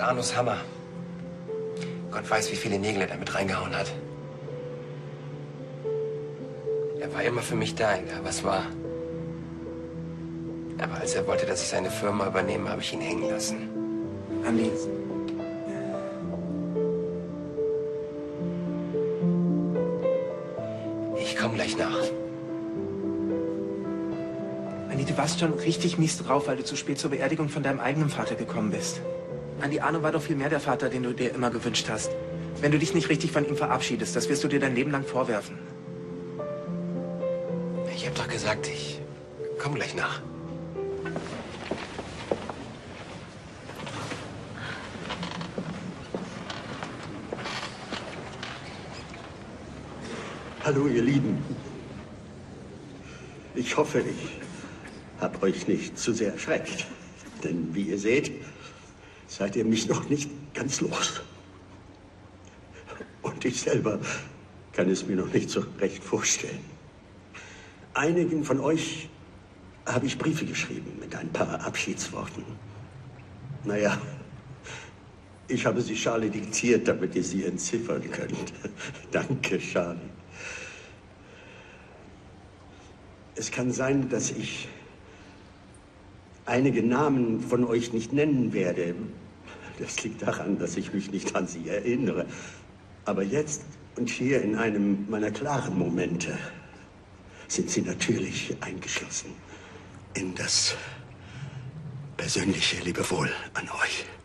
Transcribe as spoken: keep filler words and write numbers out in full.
Arnos Hammer. Gott weiß, wie viele Nägel er damit reingehauen hat. Er war immer für mich da, egal was war. Aber als er wollte, dass ich seine Firma übernehme, habe ich ihn hängen lassen. Andi. Ich komme gleich nach. Andi, du warst schon richtig mies drauf, weil du zu spät zur Beerdigung von deinem eigenen Vater gekommen bist. Andi, Arno war doch viel mehr der Vater, den du dir immer gewünscht hast. Wenn du dich nicht richtig von ihm verabschiedest, das wirst du dir dein Leben lang vorwerfen. Ich habe doch gesagt, ich komme gleich nach. Hallo, ihr Lieben. Ich hoffe, ich habe euch nicht zu sehr erschreckt. Denn wie ihr seht, seid ihr mich noch nicht ganz los. Und ich selber kann es mir noch nicht so recht vorstellen. Einigen von euch habe ich Briefe geschrieben mit ein paar Abschiedsworten. Naja, ich habe sie Charlie diktiert, damit ihr sie entziffern könnt. Danke, Charlie. Es kann sein, dass ich einige Namen von euch nicht nennen werde. Das liegt daran, dass ich mich nicht an sie erinnere. Aber jetzt und hier in einem meiner klaren Momente sind sie natürlich eingeschlossen in das persönliche Lebewohl an euch.